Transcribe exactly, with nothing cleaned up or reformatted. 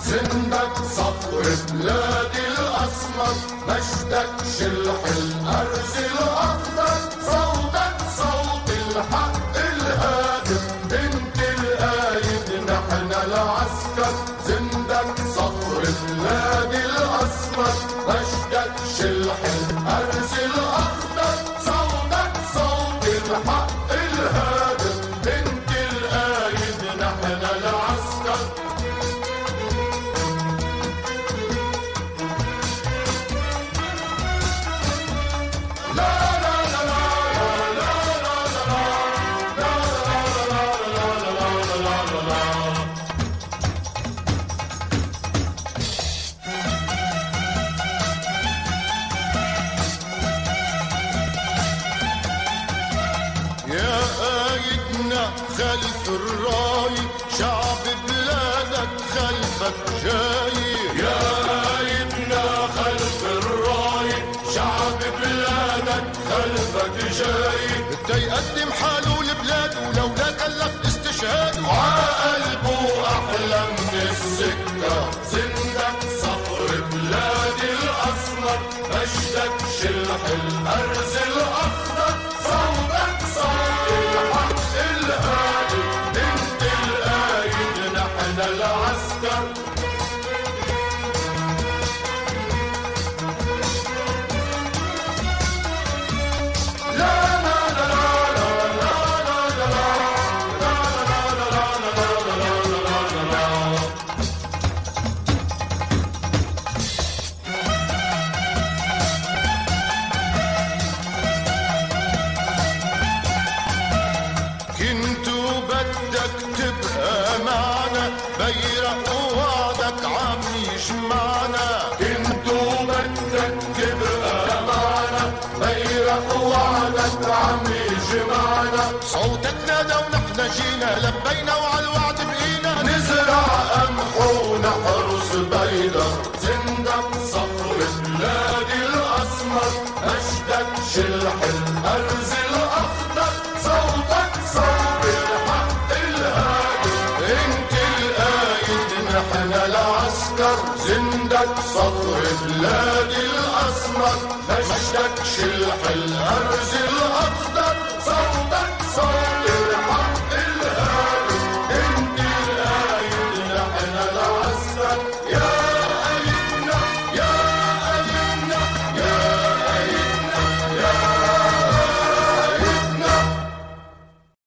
زندك صقر بلادي الأسمر، مجدك شلح الأرز الأخضر، صوتك صوت الحق الهادف، انت القايد نحن العسكر. زندك صقر بلادي الأسمر، مجدك شلح الأرز الأخضر، صوتك صوت الحق الهادف، انت القايد نحن العسكر. يا قايدنا خلف الراي، شعب بلادك خلفك جاي. يا قايدنا خلف الراي، شعب بلادك خلفك جاي. بده يقدم حاله لبلاده لولا كلف استشهاده، عقلبه أحلى من السكة. زندك صقر بلادي الأسمر، مجدك شلح الأرز الأخضر، صوتك صوت الحق الهادي، انت القايد نحن العسكر. لا لا لا لا لا لا لا لا لا كنتو بدك تبقى معنا، بيرق ووعدك عم يجمعنا. كنتو بدك تبقى معنا، بيرق ووعدك عم يجمعنا. صوتك نادى ونحن جينا، لبينا وعلى الوعد بقينا. نزرع قمح ونحرس بيضة. زندك صقر بلادي الأسمر، مجدك شلح الأرز الأخضر، صوتك صوت الحق الهادي، انت القايد نحن العسكر. زندك صقر بلادي الأسمر، مجدك شلح الأرز الأخضر،